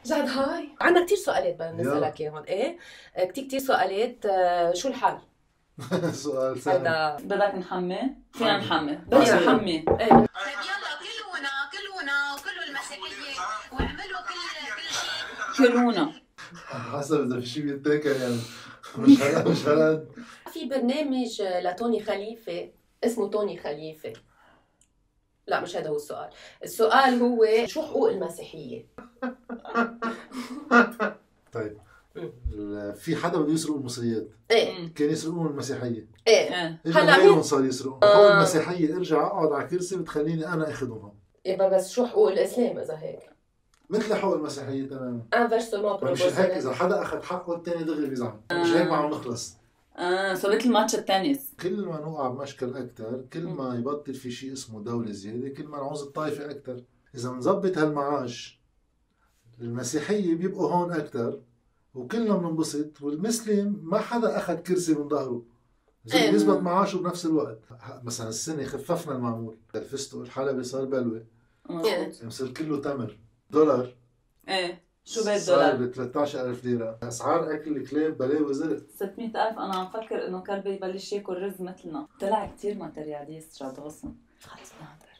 جد هاي عندنا كثير سؤالات بدنا يلا. نسألك اياهم، ايه كثير سؤالات. شو الحل؟ سؤال سهل. هيدا بدك نحمي؟ فينا نحمي، فينا بس نحمي. نحمي. ايه طيب يلا كلونا وكلوا المسيحية واعملوا كل شيء. كلونا. حسب اذا في شيء بيتاكل يعني. مش هلا. في برنامج لتوني خليفة اسمه توني خليفة. لا مش هذا هو السؤال. السؤال هو شو حقوق المسيحية؟ طيب في حدا بده يسرق المصريات، ايه كان يسرقون المسيحيه، ايه ايه اجى هلا غيرهم مين؟ صار يسرقون. هو المسيحيه ارجع اقعد على كرسي بتخليني انا اخذهم يبقى بس شو حقوق الإسلام إذا هيك؟ مثل حقوق المسيحيه تماما. انفرسمون مش هيك، بروبورسيونيل. اذا حدا اخذ حقه الثاني دغري بيزعل، مش هيك معه نخلص. سو مثل ماتش التنس. كل ما نوقع بمشكل اكثر، كل ما يبطل في شيء اسمه دوله زياده، كل ما نعوز الطائفه اكثر. اذا بنظبط هالمعاش المسيحيه بيبقوا هون اكثر وكلنا بننبسط، والمسلم ما حدا اخذ كرسي من ظهره، إيه. بيزبط معاشه بنفس الوقت. مثلا السنه خففنا المعمول، الفستق الحلبي صار بلوه، مظبوط. مصير كله تمر. دولار ايه شو صار بالدولار؟ ب 13,000 ليره. اسعار اكل الكلاب بلاوي زرق. 600,000. انا عم فكر انه كلبي يبلش ياكل رز مثلنا. طلع كتير ماترياليست راد غصن. خلص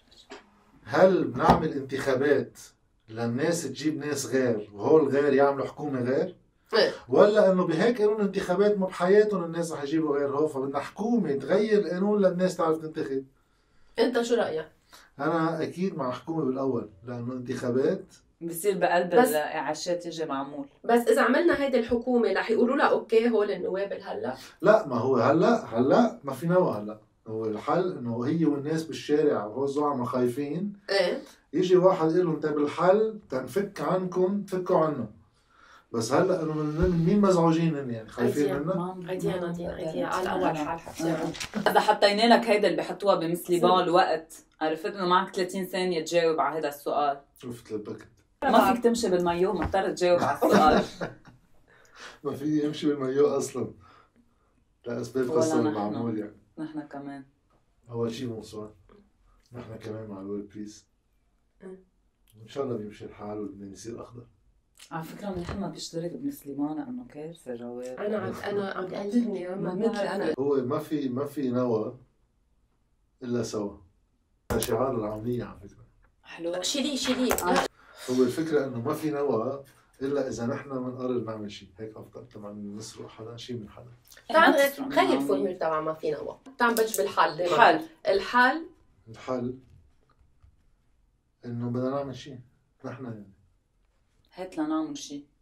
هل بنعمل انتخابات للناس تجيب ناس غير وهول غير يعملوا حكومه غير؟ إيه. ولا انه بهيك قانون انتخابات ما بحياتهم الناس رح يجيبوا غير هو، فبدنا حكومه تغير القانون للناس تعرف تنتخب. انت شو رأيك؟ انا اكيد مع حكومه بالاول، لانه انتخابات بصير بقلب بس- الإعاشات يجي معمول. بس إذا عملنا هيدي الحكومة رح يقولوا لها أوكي هول النواب هلا؟ لا. ما هو هلا ما في نوى. هلا هو الحل انه هي والناس بالشارع وهو الزعماء خايفين، ايه يجي واحد يقول لهم طيب الحل تنفك عنكم تفكوا عنه. بس هلا انه من مين مزعوجين هن يعني خايفين منا؟ عيديها على أول حال حكينا. إذا حطينا لك هيدا اللي بحطوها بمثلي بال وقت، عرفت إنه معك 30 ثانية تجاوب على هذا السؤال. شوف تلبكت. ما فيك تمشي بالمايو، مضطر تجاوب على السؤال. ما في يمشي بالمايو اصلا لاسباب ولا قصه نحن. المعمول يعني. نحن كمان. اول شيء موضوع نحن كمان مع الورك بيس، ان شاء الله بيمشي الحال واللبنان يصير اخضر. على فكرة نحن ما بيشترك بمسلمان لأنه كارثة جواب. أنا عم تقلدني مثل أنا. هو ما في نوى الا سوا. هذا شعار العاميه على فكره. حلو. شيلي هو الفكره انه ما في نوى الا اذا نحن بنقرر نعمل شيء هيك افضل. طبعا نسرق حدا شيء من حدا. تعال غير الفورمول تبع ما في نوى. تعال نبلش بالحل. الحل الحل انه بدنا نعمل شيء نحن يعني. هات لنعمل شيء.